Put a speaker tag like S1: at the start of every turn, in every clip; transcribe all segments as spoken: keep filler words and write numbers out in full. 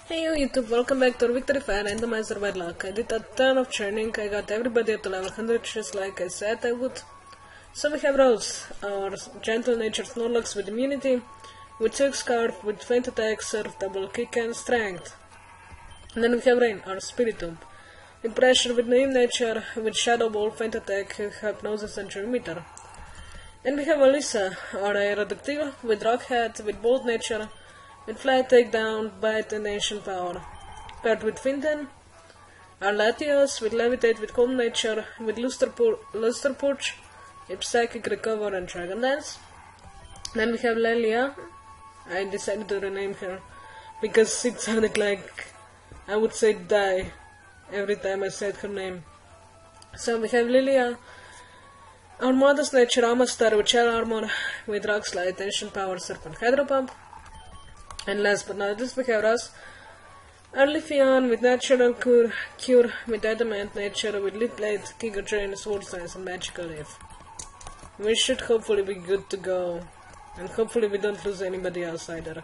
S1: Hey YouTube, welcome back to Victory Fan Randomizer by Luck. I did a ton of churning, I got everybody up to level one hundred just like I said I would. So we have Rose, our gentle natured Snorlax with immunity, with Silk Scarf, with Faint Attack, Surf, Double Kick and Strength. And then we have Rain, our Spiritomb, with Pressure, with Name Nature, with Shadow Ball, Faint Attack, Hypnosis and Charm Meter. Then we have Alyssa, our Aerodactyl, with Rock Head, with Bold Nature, with Flight Takedown, Bite and Ancient Power, paired with Fintan, our Latios, with Levitate, with Calm Nature, with Luster, Pur Luster Purge, with Psychic Recover and Dragon Dance. Then we have Lelia. I decided to rename her because it sounded like I would say die every time I said her name. So we have Lilia, our Modest Nature Amastar with Shell Armor, with Rock Slide, Ancient Power, Serpent Hydro Pump. And last but not least we have Ras, our Leafeon with Natural Cure, Cure with Adamant Nature, with Lead Blade, Giga Drain, Sword Science and Magical Leaf. We should hopefully be good to go, and hopefully we don't lose anybody else either.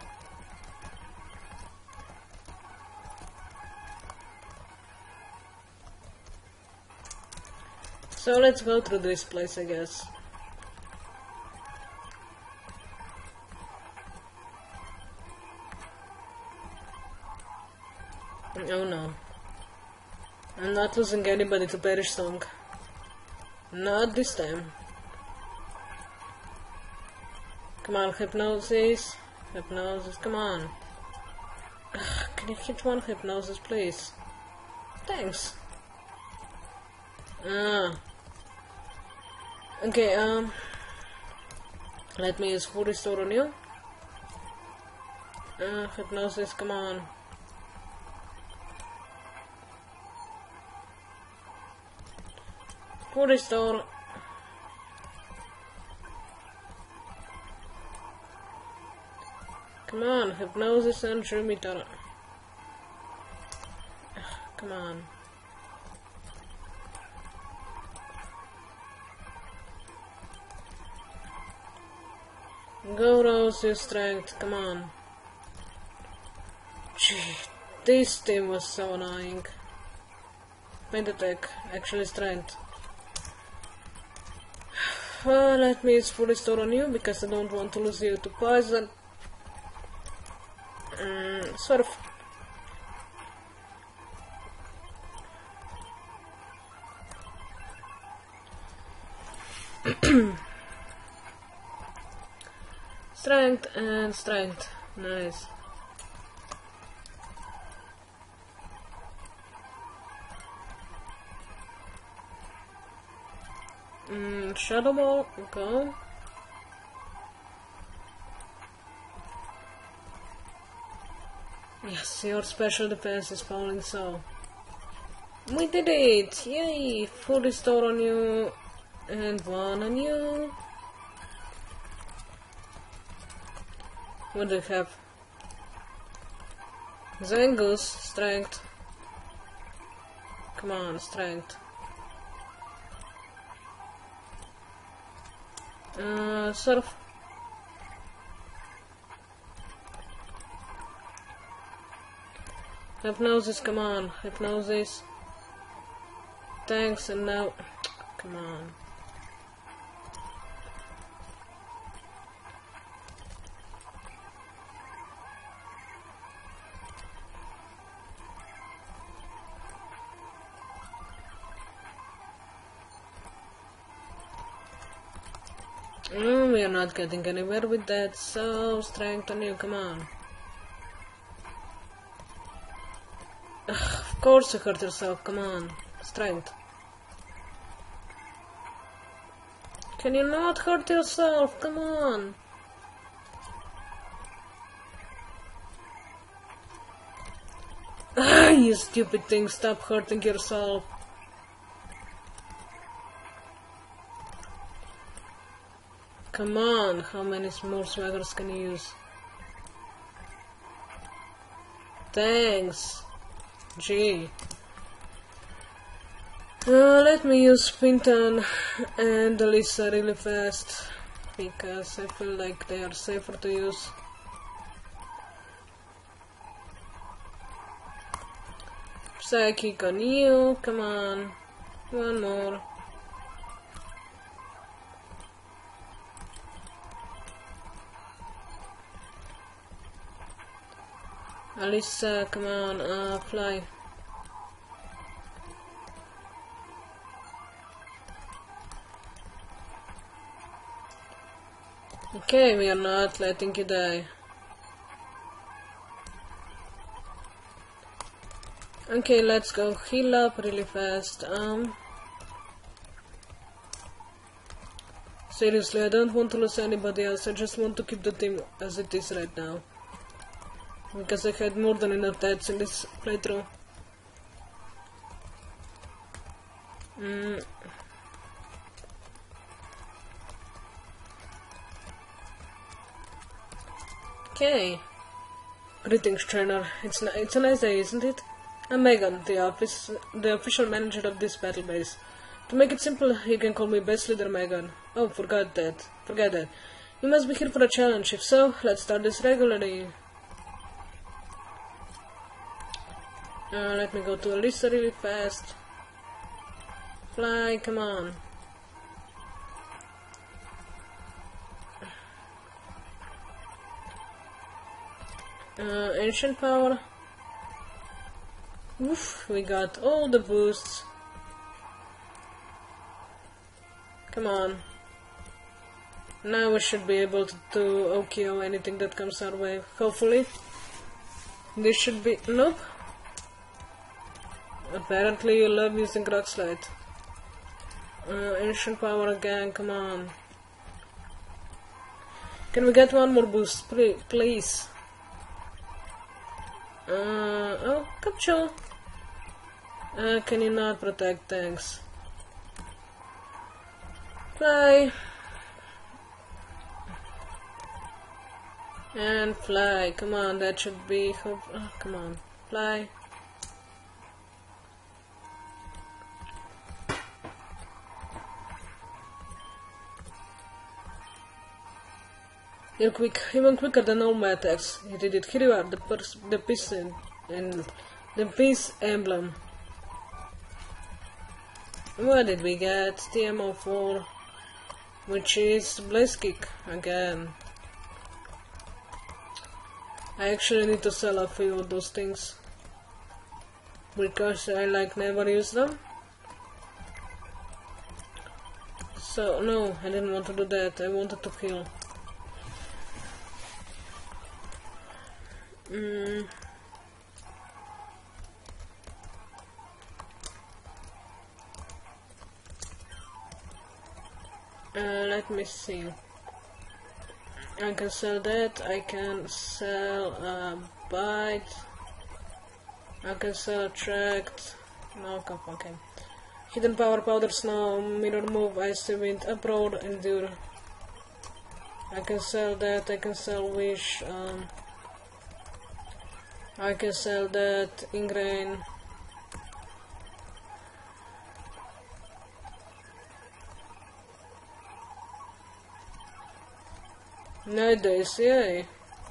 S1: So let's go through this place, I guess. Oh no. I'm not losing anybody to Perish Song. Not this time. Come on, Hypnosis. Hypnosis, come on. Ugh, can you hit one Hypnosis, please? Thanks. Ah. Okay, um... let me use Full Restore on you. Uh, Hypnosis, come on. Full Restore. Come on, Hypnosis and Charm Meter. Come on. Go Rose, use Strength, come on. Gee, this team was so annoying. Faint Attack, actually Strength. Uh, let me use Full Restore on you because I don't want to lose you to Poison. Mm, sort of. Strength and Strength. Nice. Mm, Shadow Ball, go. Yes, your special defense is falling so. We did it! Yay! Full Restore on you, and one on you. What do you have? Zangoose, Strength. Come on, Strength. Uh, Surf. Hypnosis, come on, Hypnosis. Thanks, and now, come on. Mm, we are not getting anywhere with that, so Strength on you, come on. Ugh, of course you hurt yourself, come on. Strength. Can you not hurt yourself? Come on. Ah, you stupid thing, stop hurting yourself. Come on, how many more swaggers can you use? Thanks. Gee. Uh, let me use Fintan and Alyssa really fast, because I feel like they are safer to use. Psychic on you, come on. One more. Alyssa, come on, uh, fly. Okay, we are not letting you die. Okay, let's go heal up really fast. Um, seriously, I don't want to lose anybody else. I just want to keep the team as it is right now. Because I had more than enough deaths in this playthrough. Mm. Okay. Greetings, trainer. It's it's a nice day, isn't it? I'm Megan, the office, the official manager of this battle base. To make it simple, you can call me Base Leader Megan. Oh, forgot that. Forget that. You must be here for a challenge. If so, let's start this regularly. Uh, let me go to Alyssa really fast. Fly, come on. Uh, ancient power. Oof, we got all the boosts. Come on. Now we should be able to do O K O anything that comes our way. Hopefully. This should be... Nope. Apparently you love using Rock Slide. Uh, ancient power again, come on. Can we get one more boost, please? Uh, oh, Capsule. Uh, can you not protect? Thanks. Fly. And fly. Come on, that should be... Oh, come on. Fly. You're quick, even quicker than all my attacks. You did it. Here you are, the, pers the peace and, and the peace emblem. What did we get? T M O four, which is Blaze Kick again. I actually need to sell a few of those things because I like never use them. So no, I didn't want to do that. I wanted to heal. Mm. Uh, let me see. I can sell that. I can sell a bite. I can sell attract. No, come okay. Hidden power, powder snow, mirror move, icy wind, uproar, endure. I can sell that. I can sell wish. Um, I can sell that, ingrain. Night days, yay.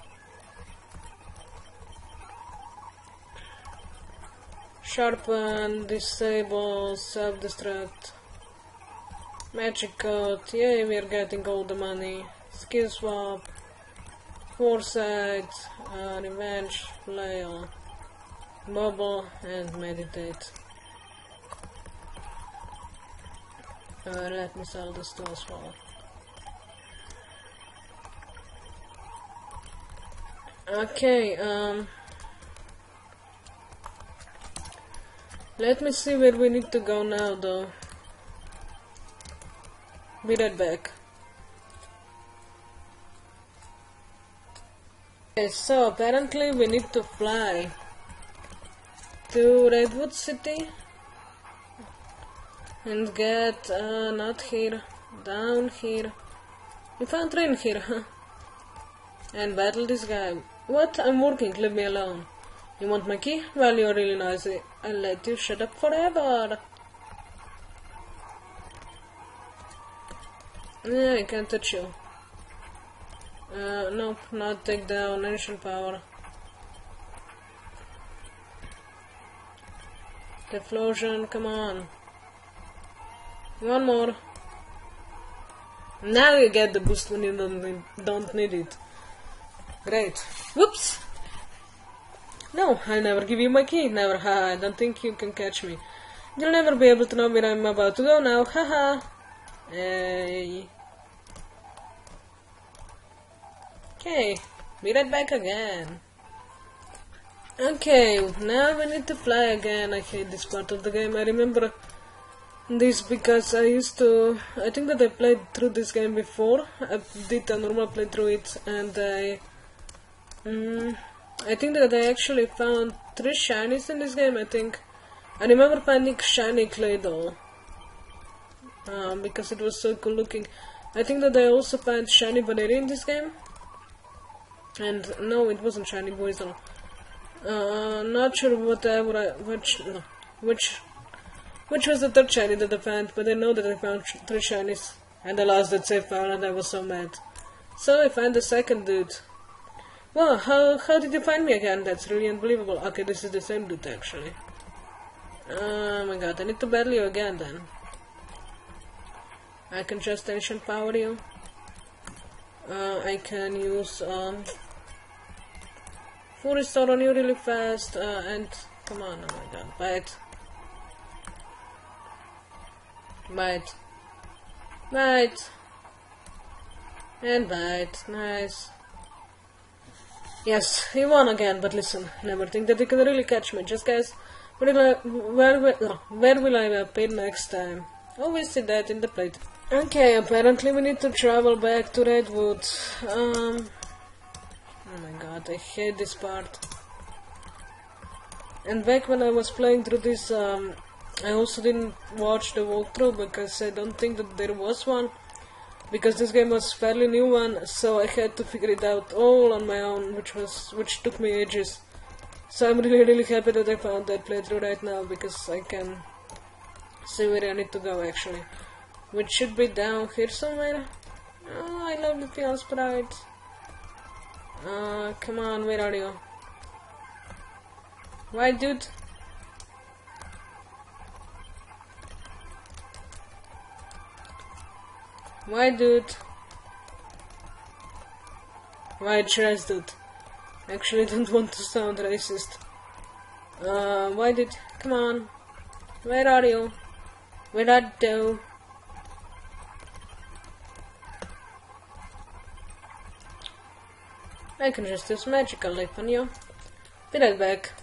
S1: Sharpen, disable, self-destruct. Magic coat, yay, we are getting all the money. Skill swap. Foresight, uh, revenge, flail, bubble, and meditate. Uh, let me sell this too as well. Okay, um, let me see where we need to go now though. Be right back. Okay, so apparently we need to fly to Redwood City and get, uh, not here, down here. We found rain here, huh? And battle this guy. What? I'm working, leave me alone. You want my key? Well, you're really noisy. I'll let you shut up forever. Yeah, I can't touch you. Uh, nope, not take down ancient power. Deflosion, come on. One more. Now you get the boost when you don't need, don't need it. Great. Whoops! No, I'll never give you my key. Never. Ha, I don't think you can catch me. You'll never be able to know where I'm about to go now. Haha. Hey. Okay. Be right back again. Okay, now we need to fly again. I hate this part of the game. I remember this because I used to... I think that I played through this game before. I did a normal playthrough it and I... Mm, I think that I actually found three shinies in this game, I think. I remember finding shiny clay doll. Um, because it was so cool looking. I think that I also found shiny Baneri in this game. And no, it wasn't shiny Boizel. Uh, not sure whatever I, which, no, which, which was the third shiny that I found, but I know that I found sh three shinies, and the last that I found, and I was so mad. So I found the second dude. Wow, how, how did you find me again? That's really unbelievable. Okay, this is the same dude actually. Oh my god, I need to battle you again then. I can just ancient power you. Uh, I can use, um... full restore on you really fast, uh, and come on, oh my god, bite. Bite. Bite. And bite, nice. Yes, he won again, but listen, never think that you can really catch me. Just guys, where will I, where will, no, where will I appear next time? Always see that in the plate. Okay, apparently we need to travel back to Redwood. Um... Oh my god, I hate this part. And back when I was playing through this, um, I also didn't watch the walkthrough because I don't think that there was one. Because this game was a fairly new one, so I had to figure it out all on my own, which was which took me ages. So I'm really really happy that I found that playthrough right now because I can see where I need to go actually. Which should be down here somewhere. Oh, I love the Fion sprite. Uh, come on, where are you? Why, dude? Why, dude? Why, trash, dude? Actually, don't want to sound racist. Uh, why did? Come on. Where are you? Where are you? I can just use magical leap on you. Be right back.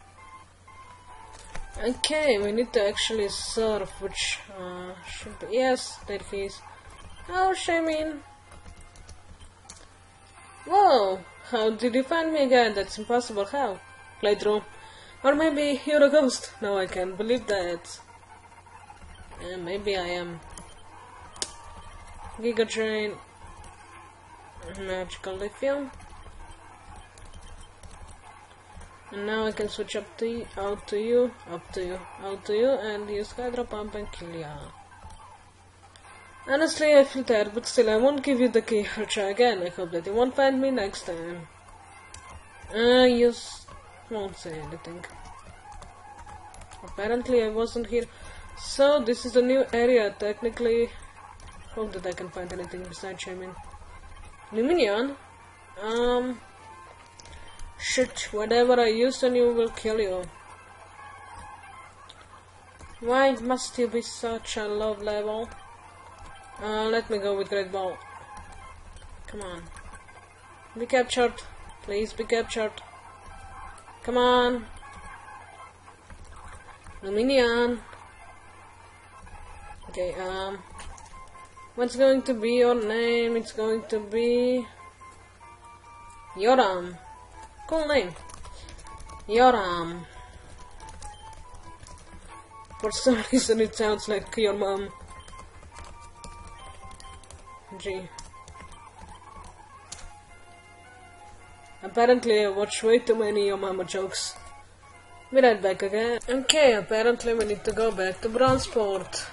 S1: Okay, we need to actually surf, which uh, should be... Yes, there he is. Oh, Shamin. Whoa, how did you find me again? That's impossible. How? Playthrough. Or maybe you're a ghost. No, I can't believe that. Uh, maybe I am. Giga Drain. Magical lithium. And now I can switch up to you, out to you, up to you, out to you, and use Hydro Pump and kill ya. Honestly, I feel tired, but still, I won't give you the key. I'll try again. I hope that you won't find me next time. Uh, you won't say anything. Apparently, I wasn't here. So, this is a new area, technically. Hope that I can find anything besides Shamin. Luminion? Um... Shit, whatever I use on you will kill you. Why must you be such a low level? Uh, let me go with Great Ball. Come on. Be captured. Please be captured. Come on. Luminion. Okay, um... what's going to be your name? It's going to be... Yoram. Cool name. Yoram. For some reason it sounds like your mom. Gee. Apparently I watch way too many Your Mama jokes. Be right back again. Okay, apparently we need to go back to Bronzeport.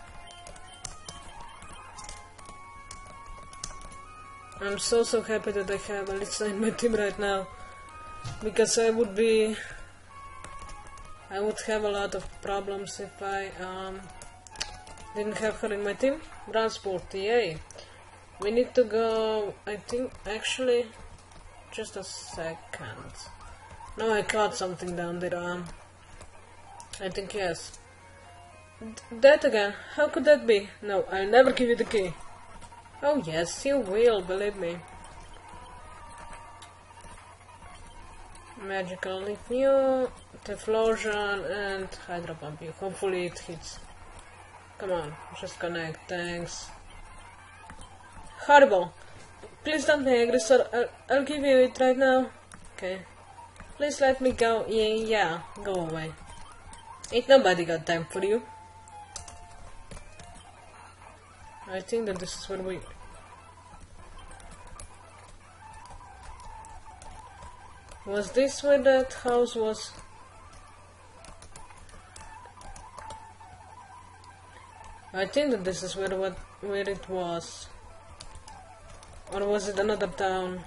S1: I'm so so happy that I have Alyssa in my team right now. Because I would be I would have a lot of problems if I um, didn't have her in my team. Transport, yay! We need to go, I think, actually, just a second. No, I caught something down there. Um, I think yes. D that again, how could that be? No, I'll never give you the key. Oh yes, you will, believe me. Magical leaf new, Teflosion and Hydro Pump you. Hopefully it hits. Come on, just connect, thanks. Horrible! Please don't be angry, sir. I'll, I'll give you it right now. Okay. Please let me go. Yeah, yeah, go away. Ain't nobody got time for you. I think that this is where we... Was this where that house was? I think that this is where what where it was. Or was it another town?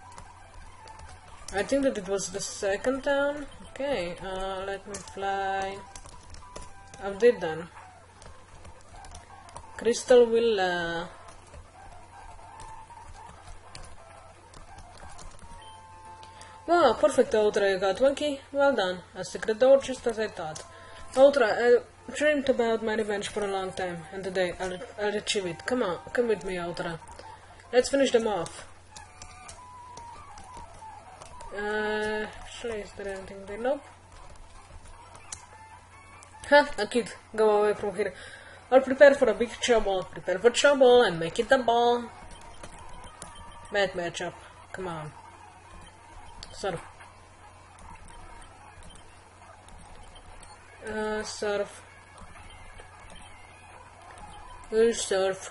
S1: I think that it was the second town. Okay, uh, let me fly up there then. Crystal Villa. Wow, perfect, Outra, you got one key. Well done. A secret door, just as I thought. Outra, I dreamed about my revenge for a long time, and today I'll, I'll achieve it. Come on, come with me, Outra. Let's finish them off. Uh, actually, is there anything there? Nope. Huh, a kid. Go away from here. Or prepare for a big trouble. Prepare for trouble and make it a ball. Bad matchup. Come on. Surf. Uh, surf. We'll surf.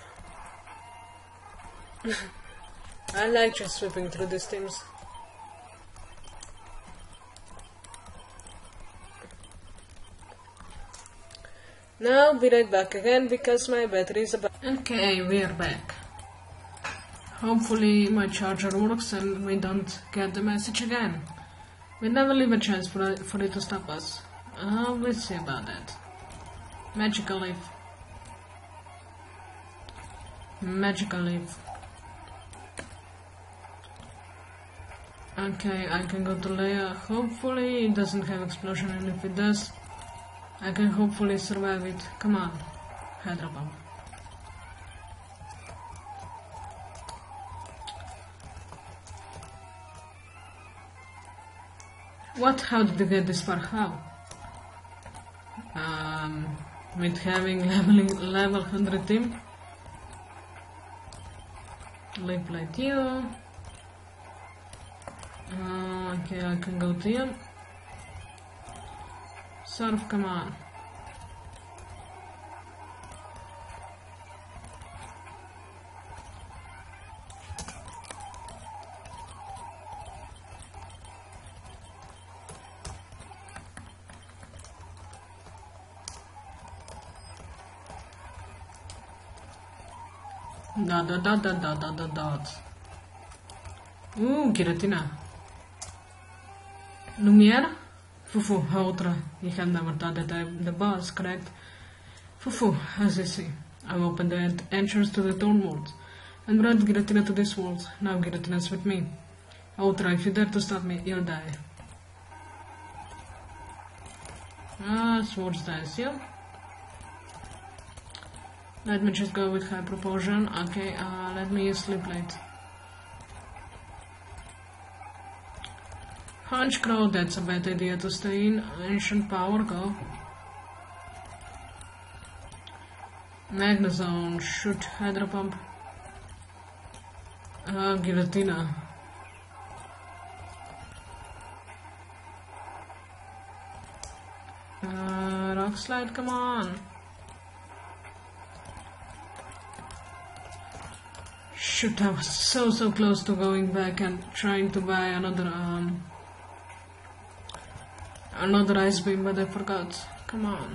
S1: I like just sweeping through these teams. Now be right back again because my battery is about... Okay, we are back. Hopefully my charger works and we don't get the message again. We never leave a chance for, for it to stop us. Uh, we'll see about that. Magical leaf. Magical leaf. Okay, I can go to Leia. Hopefully it doesn't have explosion, and if it does, I can hopefully survive it. Come on, Hydro Pump. What? How did you get this far? How? Um, with having leveling level one hundred team. Leap like you. Uh, okay, I can go to you. Surf, come on. Dot dot dot dot dot dot dot dot. Ooh, Giratina. Lumiere? Fufu, Outra. You have never thought that I'm the boss, correct? Fufu, as I see. I've opened the ent entrance to the Thorn World and brought Giratina to this world. Now Giratina's with me. Outra, if you dare to stop me, you'll die. Ah, swords dice, yeah? Let me just go with high propulsion. Okay, uh, let me use Sleep Light. Hunch Crow, that's a bad idea to stay in. Ancient Power, go. Magnezone, shoot, Hydro Pump. Uh, Giratina. Uh, Rock Slide, come on. Shoot, I was so so close to going back and trying to buy another um another ice beam, but I forgot. Come on.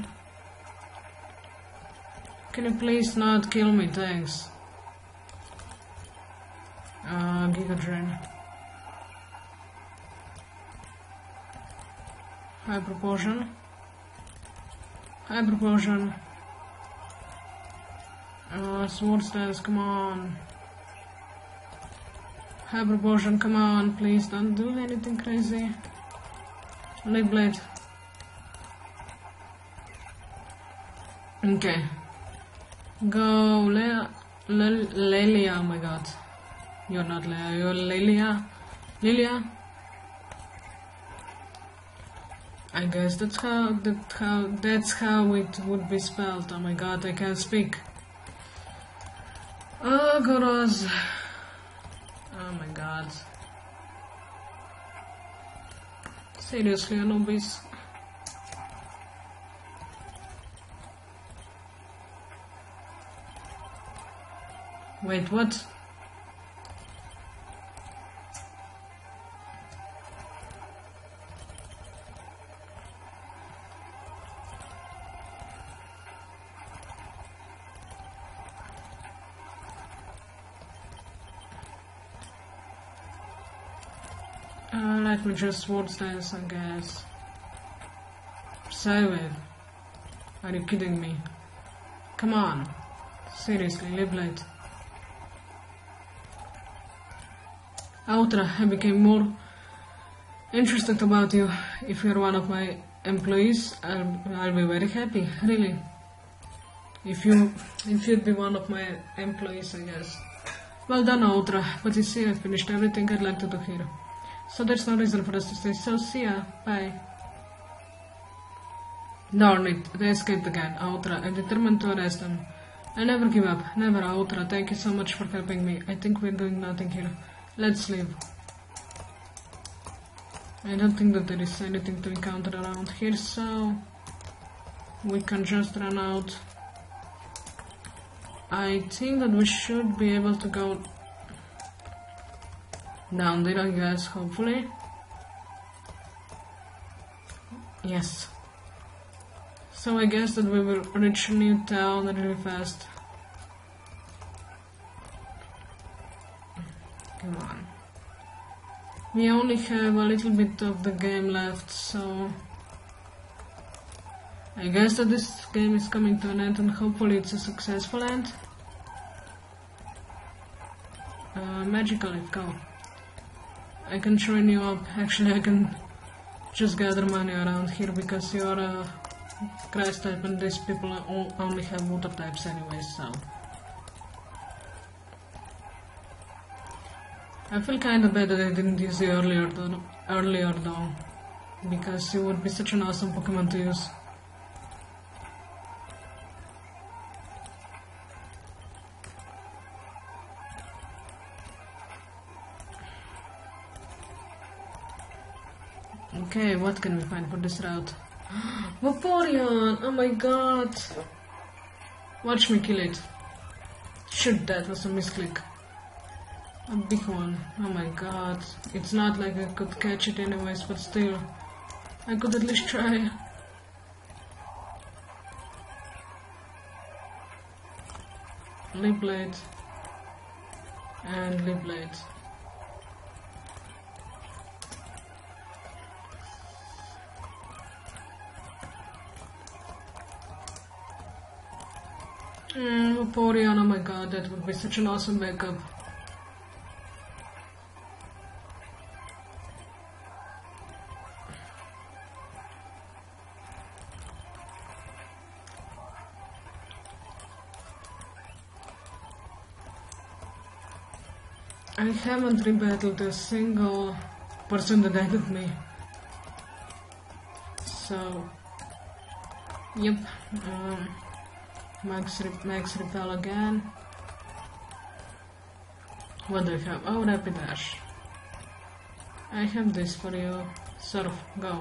S1: Can you please not kill me, thanks. Uh Giga Drain. High Propulsion. Hyper Potion. Uh, Sword Stance, come on. Hyper Potion, come on, please don't do anything crazy. Leaf Blade. Okay. Go, Leia. Le Lelia, oh my god. You're not Leia, you're Lelia. Lilia. I guess that's how, that how, that's how it would be spelled. Oh my god, I can't speak. Oh, Goros. Oh my god. Seriously, Anubis. Wait, what? Uh, let me just Sword Stance, I guess. Save it. Are you kidding me? Come on. Seriously, Leaf Blade. Outra, I became more interested about you. If you're one of my employees, I'll, I'll be very happy, really. If you, if you'd be one of my employees, I guess. Well done, Outra, but you see, I've finished everything I'd like to do here. So there's no reason for us to stay, so see ya, bye. Darn it, they escaped again, Outra. I'm determined to arrest them. I'll never give up, never, Outra. Thank you so much for helping me. I think we're doing nothing here. Let's leave. I don't think that there is anything to encounter around here, so we can just run out. I think that we should be able to go down there, I guess, hopefully. Yes. So I guess that we will reach New Town really fast. Come on. We only have a little bit of the game left, so I guess that this game is coming to an end, and hopefully it's a successful end. Uh, magical, let's go. I can train you up. Actually, I can just gather money around here because you're a grass type and these people only have water types anyway, so I feel kinda bad that I didn't use you earlier though, earlier though, because you would be such an awesome Pokemon to use. Okay, what can we find for this route? Vaporeon! Oh my god! Watch me kill it. Shit, that was a misclick. A big one. Oh my god. It's not like I could catch it anyways, but still. I could at least try. Leaf Blade. And Leaf Blade. Mm, Vaporeon, oh my god, that would be such an awesome backup. I haven't rebattled a single person that added me. So, yep. Um, Max, Rep Max Repel again. What do I have? Oh, Rapidash. I have this for you. Surf, go.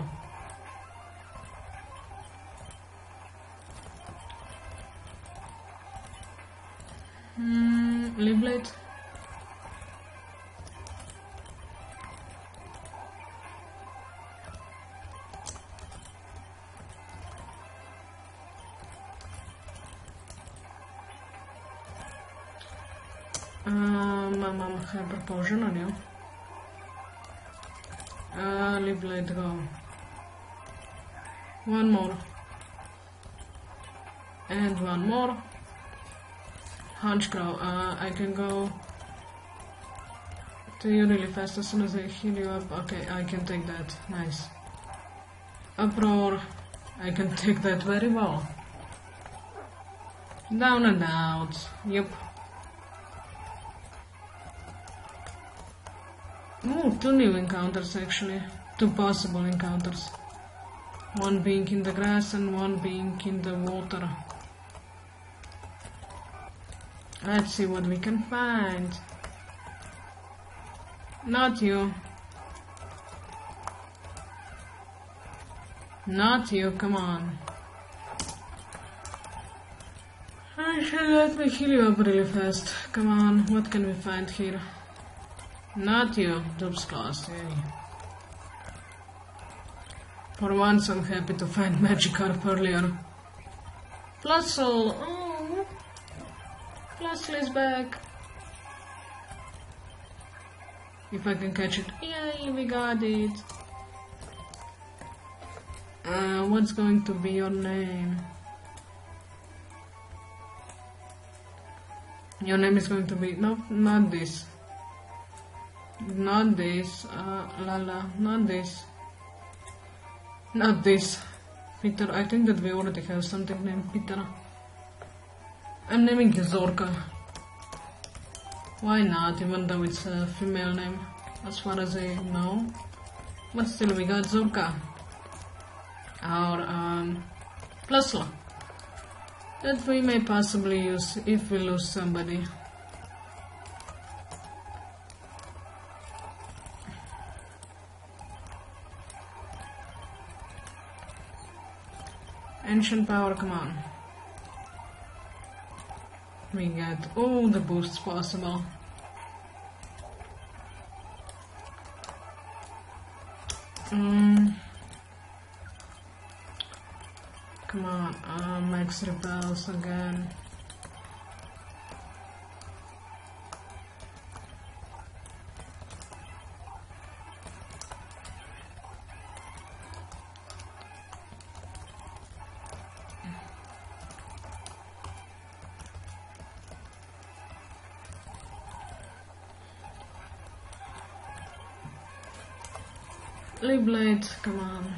S1: Hmm, Leaf Blade. Um, I'm on Hyper Potion on you. Uh, Leaf Blade, go. One more. And one more. Hunchcrow. Uh, I can go to you really fast as soon as I heal you up. Okay, I can take that. Nice. Uproar. I can take that very well. Down and out. Yep. Oh, two new encounters actually. Two possible encounters. One being in the grass and one being in the water. Let's see what we can find. Not you. Not you, come on. Actually, let me heal you up really fast. Come on, what can we find here? Not you, Dupes class, yay. For once I'm happy to find Magikarp earlier. Plusle, oh, Plusle is back. If I can catch it, yay, we got it. Uh, what's going to be your name? Your name is going to be, no, not this. Not this, uh, Lala, not this. Not this. Peter, I think that we already have something named Peter. I'm naming you Zorka. Why not, even though it's a female name, as far as I know. But still, we got Zorka. Our, um, Plusle. That we may possibly use if we lose somebody. Ancient power, come on. We get all the boosts possible. Mm. Come on, uh, max repels again. Leaf Blade, come on.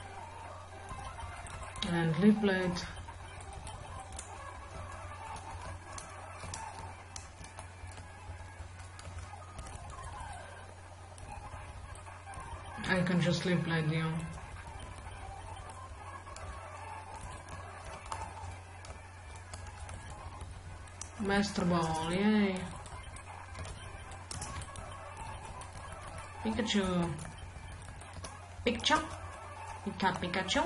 S1: And Leaf Blade. I can just Leaf Blade you. Master Ball, yay. Pikachu. Pikachu. Pika Pikachu.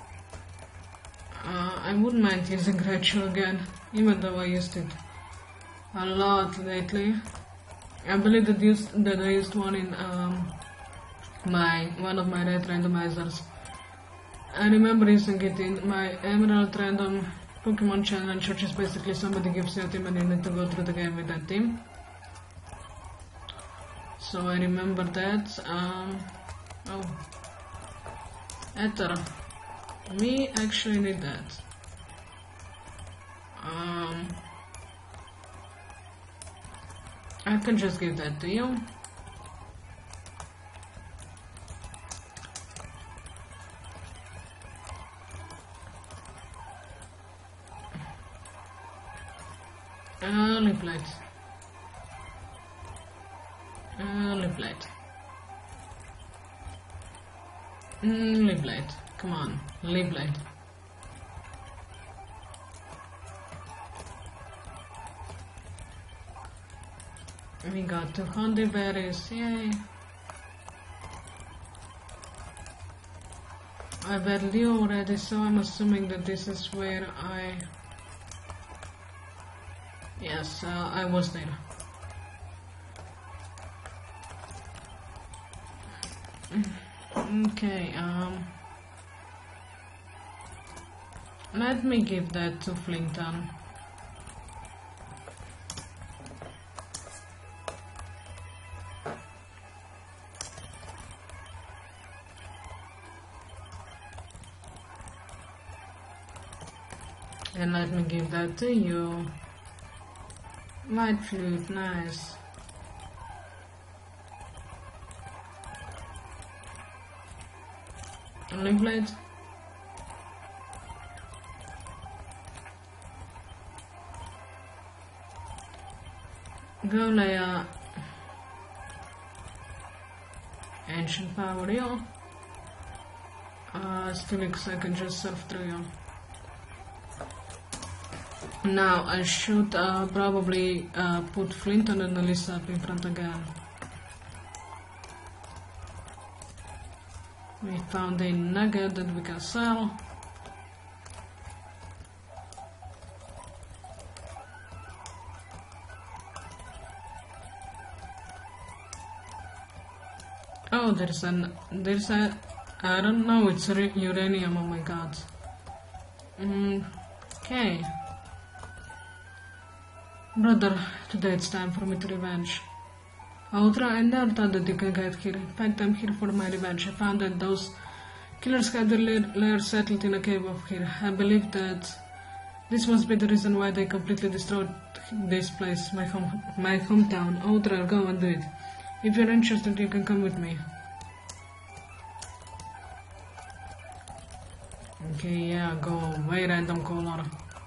S1: Uh, I wouldn't mind using Raichu again, even though I used it a lot lately. I believe that used that I used one in um, my one of my red randomizers. I remember using it in my Emerald Random Pokemon Challenge, which is basically somebody gives you a team and you need to go through the game with that team. So I remember that. Um, oh, Ether. We actually need that. Um, I can just give that to you. Uh, Leaf Blade. Uh, Leaf Blade. Mm, Leaf Blade. Come on, Leaf Blade. We got two hundred berries, yay. I battled you already, so I'm assuming that this is where I... Yes, uh, I was there. Okay, um... let me give that to Flinton. And let me give that to you. White flute, nice. Only plate. Go Leia. Ancient power, yeah. Uh, Stilix, I can just surf through you. Now I should uh, probably uh, put Flint and Alyssa up in front again. We found a nugget that we can sell. Oh, there's an, there's a, I don't know, it's uranium, oh my god. Mm, okay. Brother, today it's time for me to revenge. Ultra, I never thought that you could get here. In fact, I'm here for my revenge. I found that those killers had their lair, lair settled in a cave up here. I believe that this must be the reason why they completely destroyed this place, my home, my hometown. Ultra, go and do it. If you're interested, you can come with me. Okay, yeah, go away, random caller.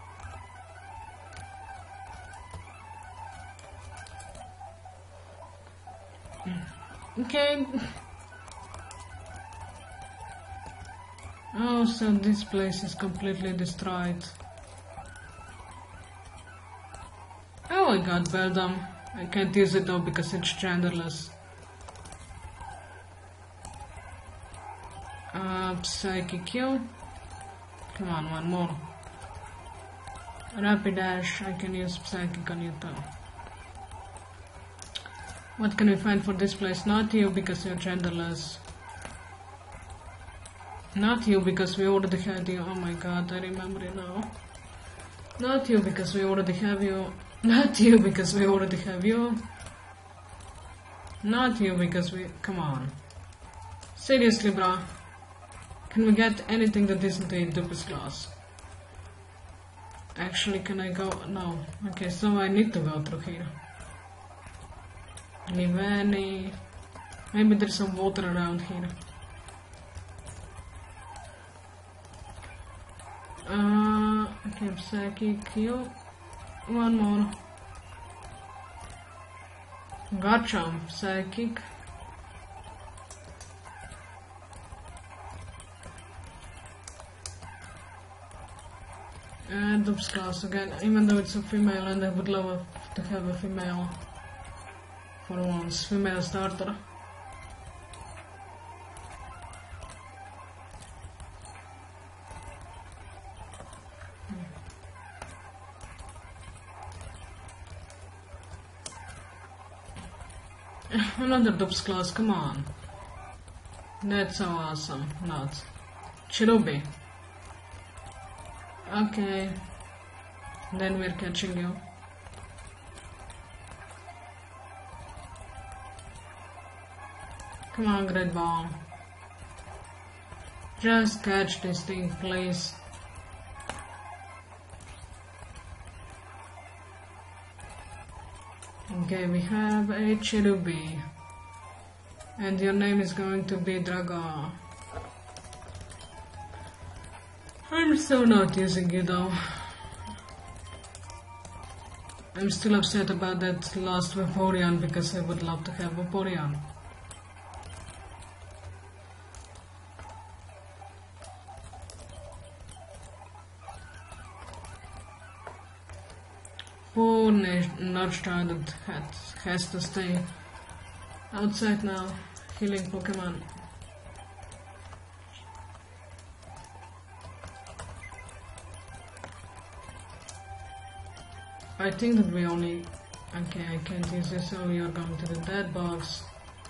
S1: Okay. Oh, so this place is completely destroyed. Oh, I got Beldam. I can't use it though because it's genderless. Uh, Psychic Q. Come on, one more. Rapid Dash. I can use Psychic on you too. What can we find for this place? Not you because you're genderless. Not you because we already had you. Oh my god, I remember you now. Not you because we already have you. Not you because we already have you. Not you because we... Come on. Seriously, bro. Can we get anything that isn't a Dupus class? Actually, can I go? No. Okay, so I need to go through here. Liveni. Maybe there's some water around here. Uh, okay, Psychic Q. One more. Gotcha, Psychic. And Dupes class again, even though it's a female and I would love to have a female for once, female starter. Another Dupes class, come on. That's so awesome. Not. Cherubi. Okay. Then we're catching you. Come on, Great Ball. Just catch this thing, please. Okay, we have a Cherubi. And your name is going to be Drago. I'm so not using you though. I'm still upset about that last Vaporeon because I would love to have Vaporeon. Poor Nurse-Child that has, has to stay outside now, healing Pokemon. I think that we only... Okay, I can't use this, so we are going to the dead box.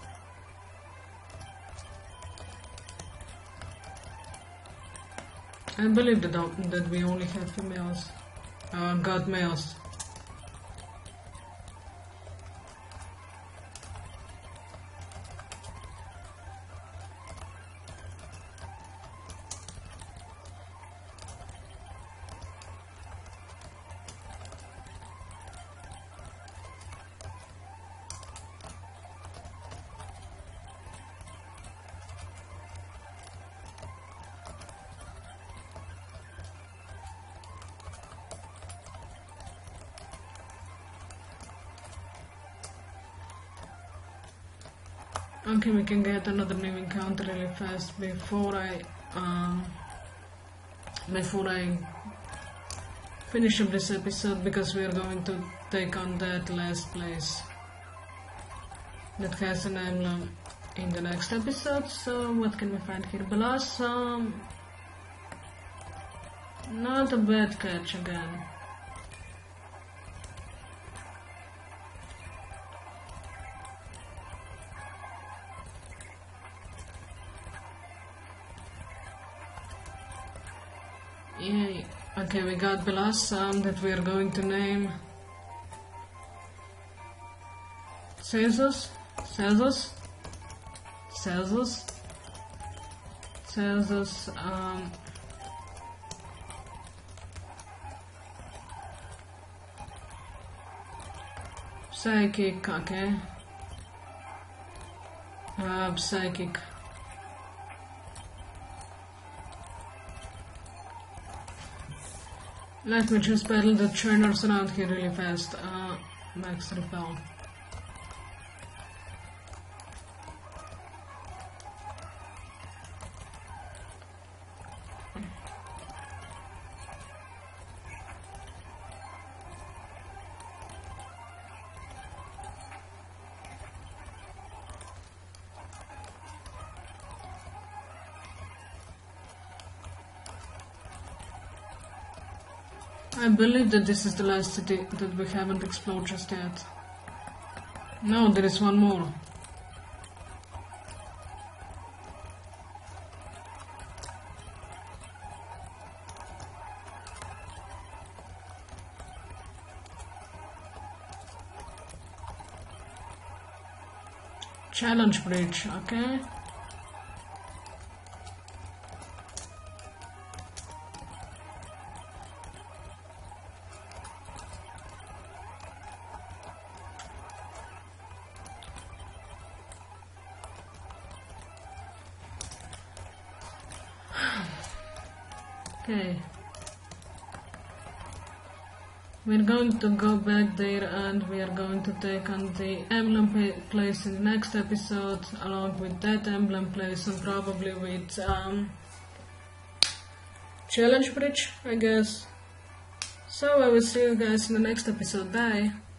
S1: I believe that, that we only have females. Uh, got males. Okay, we can get another new encounter really fast before I um before I finish up this episode, because we are going to take on that last place that has an emblem in the next episode. So what can we find here? Blossom. Not a bad catch again. Yay. Okay, we got Blossom that we are going to name Celsus, Celsus, Celsus, Celsus, um, Psychic, okay, uh, Psychic. Let me just battle the churners around here really fast. Uh, max repel. I believe that this is the last city that we haven't explored just yet. No, there is one more. Challenge bridge, okay. Okay, we're going to go back there and we are going to take on the emblem place in the next episode, along with that emblem place and probably with um, challenge bridge, I guess. So I will see you guys in the next episode. Bye!